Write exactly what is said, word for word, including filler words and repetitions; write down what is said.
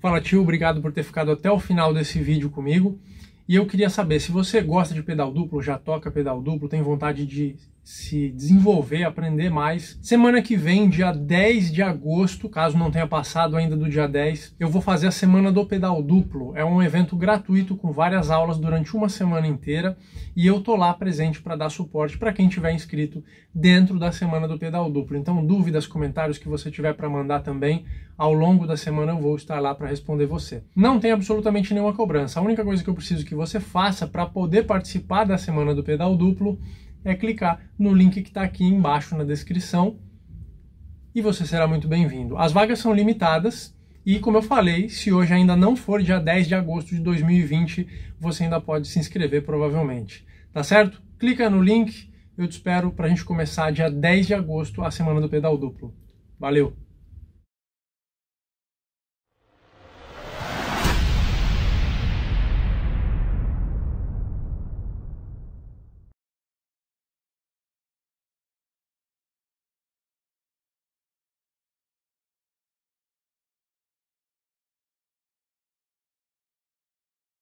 Fala tio, obrigado por ter ficado até o final desse vídeo comigo. E eu queria saber, se você gosta de pedal duplo, já toca pedal duplo, tem vontade de se desenvolver, aprender mais. Semana que vem, dia dez de agosto, caso não tenha passado ainda do dia dez, eu vou fazer a Semana do Pedal Duplo. É um evento gratuito com várias aulas durante uma semana inteira e eu tô lá presente para dar suporte para quem tiver inscrito dentro da Semana do Pedal Duplo. Então, dúvidas, comentários que você tiver para mandar também, ao longo da semana eu vou estar lá para responder você. Não tem absolutamente nenhuma cobrança. A única coisa que eu preciso que você faça para poder participar da Semana do Pedal Duplo é clicar no link que está aqui embaixo na descrição e você será muito bem-vindo. As vagas são limitadas e, como eu falei, se hoje ainda não for dia dez de agosto de dois mil e vinte, você ainda pode se inscrever provavelmente. Tá certo? Clica no link, eu te espero para a gente começar dia dez de agosto a Semana do Pedal Duplo. Valeu!